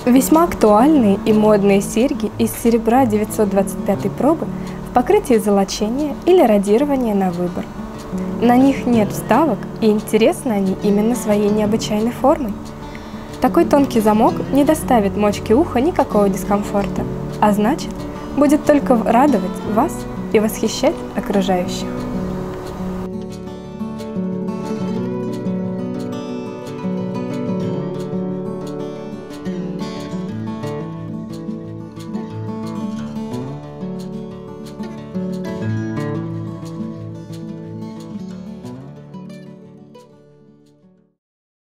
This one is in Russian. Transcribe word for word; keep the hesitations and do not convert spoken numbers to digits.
Весьма актуальные и модные серьги из серебра девятьсот двадцать пятой пробы в покрытии золочения или радирования на выбор. На них нет вставок, и интересны они именно своей необычайной формой. Такой тонкий замок не доставит мочке уха никакого дискомфорта, а значит, будет только радовать вас и восхищать окружающих.